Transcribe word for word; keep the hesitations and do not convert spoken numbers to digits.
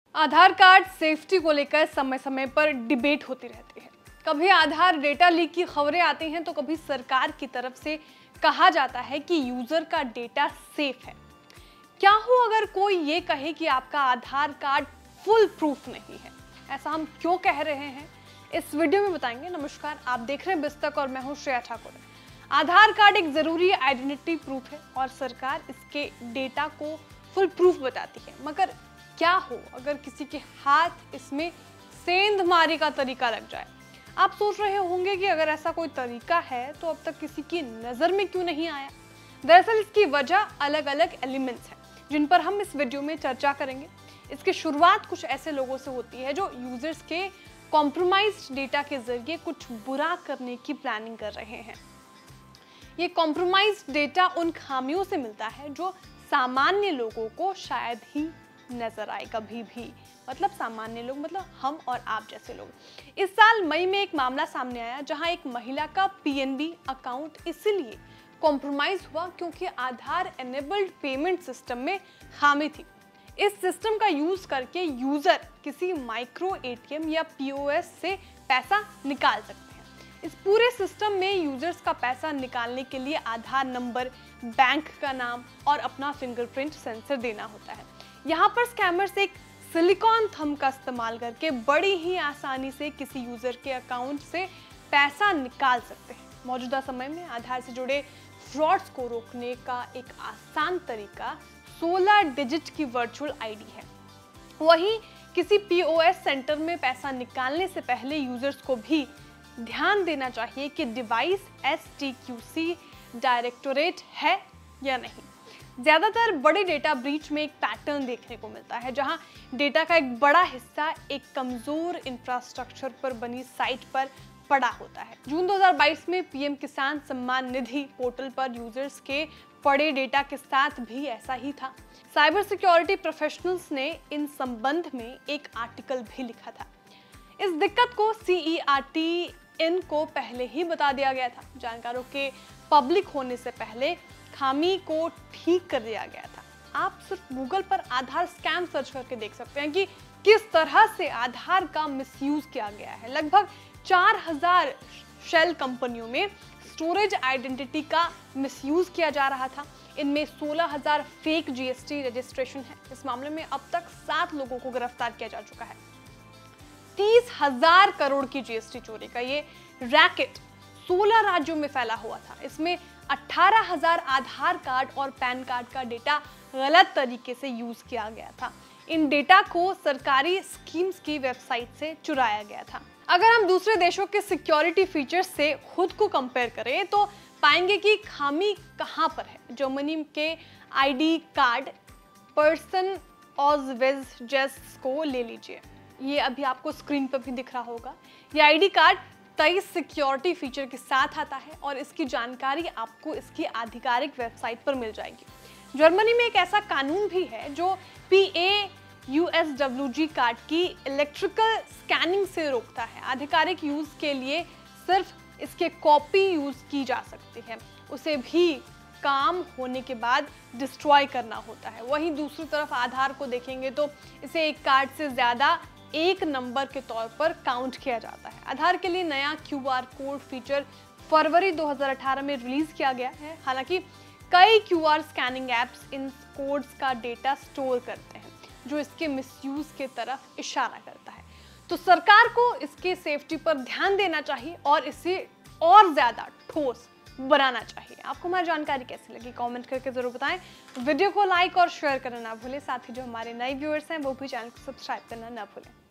आधार card safety को लेकर समय समय पर डिबेट होती रहती है। कभी आधार डेटा लीक की खबरें आती हैं तो कभी सरकार की तरफ से कहा जाता है कि यूजर का डेटा सेफ है। क्या हो अगर कोई ये कहे कि आपका आधार कार्ड फुल प्रूफ नहीं है? ऐसा हम क्यों कह रहे हैं, इस वीडियो में बताएंगे। नमस्कार, आप देख रहे हैं बिस्तक और मैं हूं श्रेया ठाकुर। आधार कार्ड एक जरूरी आइडेंटिटी प्रूफ है और सरकार इसके डेटा को फुल प्रूफ बताती है। मगर क्या हो अगर किसी के हाथ इसमें सेंधमारी का तरीका लग जाए? आप सोच रहे होंगे कि अगर ऐसा कोई तरीका है तो अब तक किसी की नजर में क्यों नहीं आया। दरअसल इसकी वजह अलग अलग एलिमेंट्स हैं जिन पर हम इस वीडियो में चर्चा करेंगे। इसकी शुरुआत कुछ ऐसे लोगों से होती है जो यूजर्स के कॉम्प्रोमाइज्ड डेटा के जरिए कुछ बुरा करने की प्लानिंग कर रहे हैं। ये कॉम्प्रोमाइज्ड डेटा उन खामियों से मिलता है जो सामान्य लोगों को शायद ही नजर आए कभी भी। मतलब सामान्य लोग मतलब हम और आप जैसे लोग। इस साल मई में एक मामला सामने आया जहां एक महिला का पीएनबी अकाउंट इसलिए कॉम्प्रोमाइज हुआ क्योंकि आधार एनेबल्ड पेमेंट सिस्टम में खामी थी। इस सिस्टम का यूज करके यूजर किसी माइक्रो एटीएम या पीओएस से पैसा निकाल सकते हैं। इस पूरे सिस्टम में यूजर्स का पैसा निकालने के लिए आधार नंबर, बैंक का नाम और अपना फिंगरप्रिंट सेंसर देना होता है। यहाँ पर स्कैमर्स एक सिलिकॉन थंब का इस्तेमाल करके बड़ी ही आसानी से किसी यूजर के अकाउंट से पैसा निकाल सकते हैं। मौजूदा समय में आधार से जुड़े फ्रॉड्स को रोकने का एक आसान तरीका सोलह डिजिट की वर्चुअल आईडी है। वहीं किसी पीओएस सेंटर में पैसा निकालने से पहले यूजर्स को भी ध्यान देना चाहिए कि डिवाइस एसटीक्यूसी डायरेक्टोरेट है या नहीं। ज्यादातर बड़े डेटा ब्रीच में एक पैटर्न देखने को मिलता है जहां डेटा का एक बड़ा हिस्सा एक कमजोर इंफ्रास्ट्रक्चर पर बनी साइट पर पड़ा होता है। जून दो हज़ार बाईस में पीएम किसान सम्मान निधि पोर्टल पर यूजर्स के पड़े डेटा के साथ भी ऐसा ही था। साइबर सिक्योरिटी प्रोफेशनल्स ने इन संबंध में एक आर्टिकल भी लिखा था। इस दिक्कत को सीईआरटी को पहले ही बता दिया गया था। जानकारों के पब्लिक होने से पहले खामी को ठीक कर दिया गया था। आप सिर्फ गूगल पर आधार स्कैम सर्च करके देख सकते हैं कि किस तरह से आधार का मिसयूज किया गया है। लगभग चार हज़ार शेल कंपनियों में स्टोरेज आइडेंटिटी का मिसयूज किया जा रहा था। इनमें सोलह हज़ार फेक जीएसटी रजिस्ट्रेशन है। इस मामले में अब तक सात लोगों को गिरफ्तार किया जा चुका है। तीस हजार करोड़ की जीएसटी चोरी का ये रैकेट सोलह राज्यों में फैला हुआ था। इसमें अठारह हज़ार आधार कार्ड और पैन कार्ड का डेटा गलत तरीके से यूज किया गया था। इन डेटा को सरकारी स्कीम्स की वेबसाइट से चुराया गया था। अगर हम दूसरे देशों के सिक्योरिटी फीचर्स से खुद को कंपेयर करें तो पाएंगे कि खामी कहां पर है। जर्मनी के आईडी कार्ड पर्सन ऑजवेजजेस को ले लीजिए। ये अभी आपको स्क्रीन पर भी दिख रहा होगा। ये आईडी कार्ड तेईस सिक्योरिटी फीचर के साथ आता है और इसकी जानकारी आपको इसकी आधिकारिक वेबसाइट पर मिल जाएगी। जर्मनी में एक ऐसा कानून भी है जो पीएयूएसडब्ल्यूजी कार्ड की इलेक्ट्रिकल स्कैनिंग से रोकता है। आधिकारिक यूज के लिए सिर्फ इसके कॉपी यूज की जा सकती है, उसे भी काम होने के बाद डिस्ट्रॉय करना होता है। वहीं दूसरी तरफ आधार को देखेंगे तो इसे एक कार्ड से ज्यादा एक नंबर के तौर पर काउंट किया जाता है। आधार के लिए नया क्यूआर कोड फीचर फरवरी दो हज़ार अठारह में रिलीज किया गया है। हालांकि कई क्यूआर स्कैनिंग एप्स इन कोड्स का डेटा स्टोर करते हैं जो इसके मिसयूज के तरफ इशारा करता है। तो सरकार को इसके सेफ्टी पर ध्यान देना चाहिए और इसे और ज्यादा ठोस बनाना चाहिए। आपको हमारी जानकारी कैसी लगी कमेंट करके जरूर बताएं। वीडियो को लाइक और शेयर करना ना भूलें। साथ ही जो हमारे नए व्यूअर्स हैं वो भी चैनल को सब्सक्राइब करना ना भूलें।